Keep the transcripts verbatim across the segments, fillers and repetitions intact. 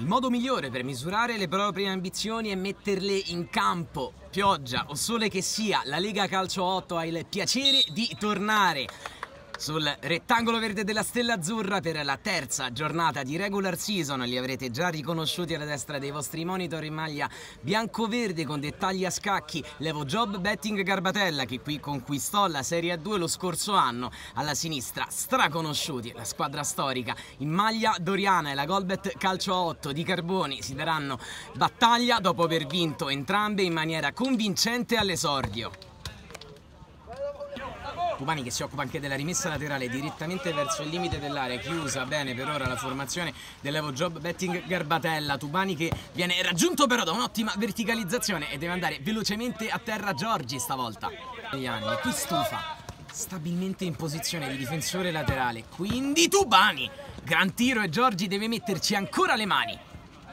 modo migliore per misurare le proprie ambizioni è metterle in campo. Pioggia o sole che sia, la Lega Calcio otto ha il piacere di tornare sul rettangolo verde della Stella Azzurra per la terza giornata di regular season. Li avrete già riconosciuti alla destra dei vostri monitor in maglia bianco-verde con dettagli a scacchi Levojob Betting Garbatella, che qui conquistò la Serie A due lo scorso anno. Alla sinistra straconosciuti, la squadra storica in maglia doriana e la Golbet Calcio otto di Carboni si daranno battaglia dopo aver vinto entrambe in maniera convincente all'esordio. Tubani che si occupa anche della rimessa laterale direttamente verso il limite dell'area, chiusa bene per ora la formazione del Levojob Betting Garbatella. Tubani che viene raggiunto però da un'ottima verticalizzazione e deve andare velocemente a terra Giorgi stavolta. Negli anni, qui stufa, stabilmente in posizione di difensore laterale, quindi Tubani, gran tiro e Giorgi deve metterci ancora le mani.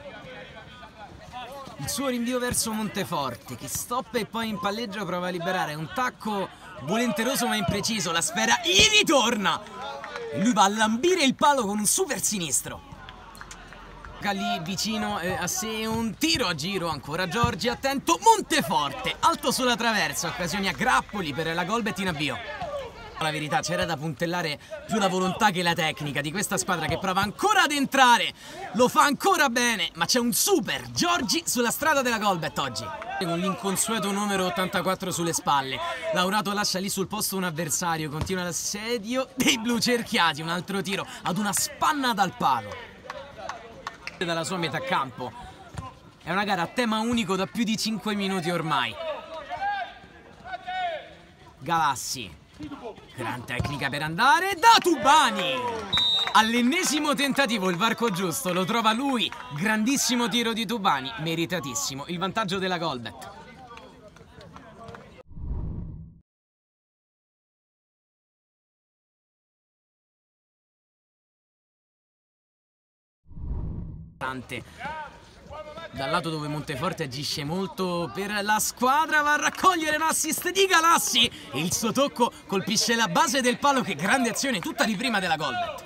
Il suo rinvio verso Monteforte che stoppa e poi in palleggio prova a liberare un tacco volenteroso ma impreciso, la sfera gli ritorna e lui va a lambire il palo con un super sinistro. Lì vicino eh, a sé un tiro a giro, ancora Giorgi, attento, Monteforte, alto sulla traversa, occasioni a grappoli per la Golbet in avvio. La verità, c'era da puntellare più la volontà che la tecnica di questa squadra che prova ancora ad entrare, lo fa ancora bene, ma c'è un super Giorgi sulla strada della Golbet oggi. Con l'inconsueto numero ottantaquattro sulle spalle, Laurato lascia lì sul posto un avversario, continua l'assedio dei blu cerchiati, un altro tiro ad una spanna dal palo. Dalla sua metà campo, è una gara a tema unico da più di cinque minuti ormai. Galassi, gran tecnica per andare da Tubani. All'ennesimo tentativo il varco giusto lo trova lui, grandissimo tiro di Tubani, meritatissimo, il vantaggio della Golbet. Dal lato dove Monteforte agisce molto per la squadra, va a raccogliere l'assist di Galassi e il suo tocco colpisce la base del palo. Che grande azione, tutta di prima della Golbet.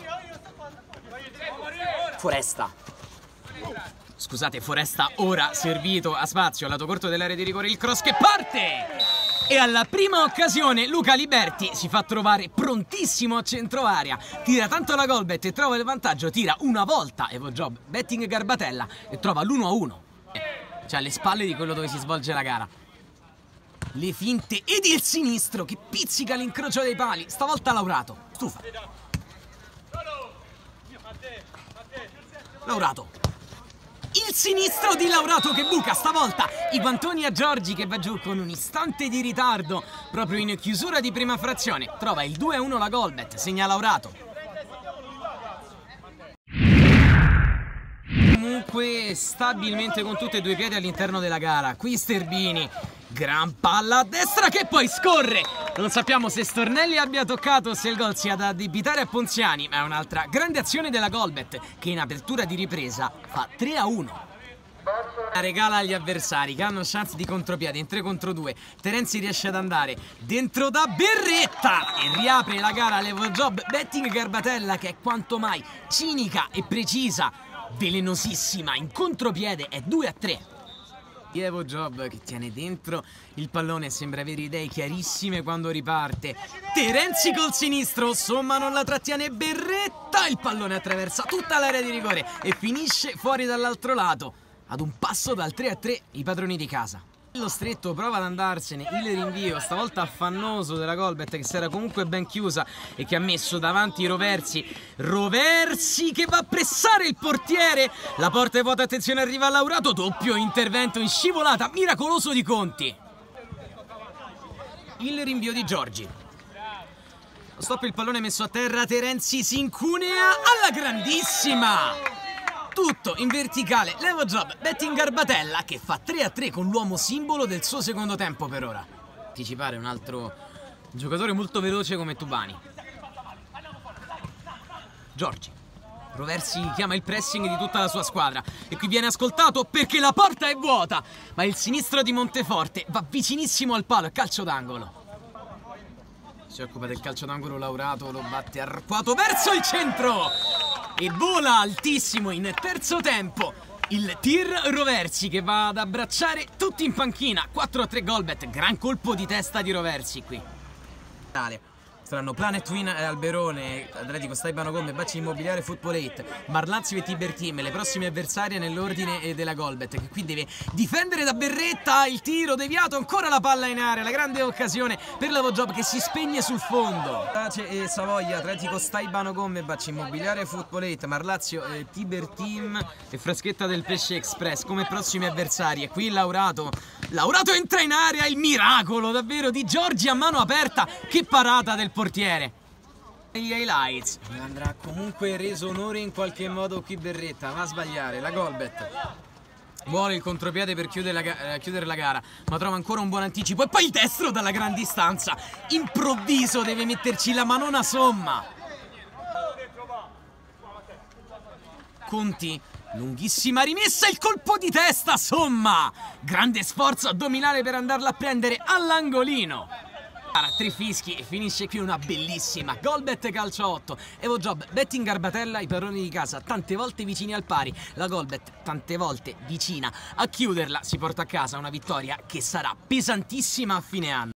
Foresta, scusate, Foresta ora servito a spazio al lato corto dell'area di rigore, il cross che parte e alla prima occasione Luca Liberti si fa trovare prontissimo a centro area, tira tanto la Golbet e trova il vantaggio, tira una volta Levojob Betting Garbatella e trova l'uno a uno, cioè alle spalle di quello dove si svolge la gara. Le finte ed il sinistro che pizzica l'incrocio dei pali, stavolta Laurato, stufa. Laurato, il sinistro di Laurato che buca, stavolta i guantoni a Giorgi che va giù con un istante di ritardo proprio in chiusura di prima frazione, trova il due a uno la Golbet, segna Laurato. Comunque stabilmente con tutti e due i piedi all'interno della gara, qui Sterbini, gran palla a destra che poi scorre. Non sappiamo se Stornelli abbia toccato o se il gol sia da addebitare a Ponziani, ma è un'altra grande azione della Golbet che in apertura di ripresa fa tre a uno. Regala agli avversari che hanno chance di contropiede in tre contro due. Terenzi riesce ad andare dentro da Berretta e riapre la gara Levojob Betting Garbatella che è quanto mai cinica e precisa, velenosissima in contropiede, è due a tre. Levojob che tiene dentro il pallone, sembra avere idee chiarissime quando riparte. Terenzi col sinistro, somma non la trattiene Berretta, il pallone attraversa tutta l'area di rigore e finisce fuori dall'altro lato. Ad un passo dal tre a tre i padroni di casa. Lo stretto prova ad andarsene, il rinvio stavolta affannoso della Golbet che si era comunque ben chiusa e che ha messo davanti Roversi. Roversi che va a pressare il portiere, la porta è vuota, attenzione, arriva Laurato, doppio intervento in scivolata miracoloso di Conti. Il rinvio di Giorgi, stop, il pallone messo a terra, Terenzi si incunea alla grandissima. Tutto in verticale, Levojob Betting Garbatella che fa tre a tre con l'uomo simbolo del suo secondo tempo per ora. Anticipare un altro giocatore molto veloce come Tubani. Giorgi, Roversi chiama il pressing di tutta la sua squadra e qui viene ascoltato perché la porta è vuota, ma il sinistro di Monteforte va vicinissimo al palo, è calcio d'angolo. Si occupa del calcio d'angolo Laurato, lo batte arcuato verso il centro e vola altissimo in terzo tempo il tir Roversi che va ad abbracciare tutti in panchina. quattro a tre Golbet, gran colpo di testa di Roversi qui. Saranno Planet Win e Alberone, Atletico Staibano Come, Bacci Immobiliare, Football otto, Marlazio e Tiber Team, le prossime avversarie nell'ordine della Golbet, che qui deve difendere da berretta, il tiro deviato, ancora la palla in area, la grande occasione per l'Avojob che si spegne sul fondo. Pace e Savoia, Atletico Staibano Come, Bacci Immobiliare, Football otto, Marlazio e Tiber Team e Fraschetta del Pesce Express come prossime avversarie. Qui Laurato, Laurato entra in area, il miracolo davvero di Giorgi a mano aperta, che parata del portiere. Gli highlights, andrà comunque reso onore in qualche modo qui Berretta, va a sbagliare, la Golbet vuole il contropiede per chiudere la, eh, chiudere la gara, ma trova ancora un buon anticipo e poi il destro dalla gran distanza, improvviso, deve metterci la manona somma. Conti, lunghissima rimessa, il colpo di testa somma, grande sforzo addominale per andarla a prendere all'angolino. Tre fischi e finisce qui una bellissima Golbet calcio otto. Evojob, betting Garbatella, i padroni di casa tante volte vicini al pari, la Golbet tante volte vicina a chiuderla, si porta a casa una vittoria che sarà pesantissima a fine anno.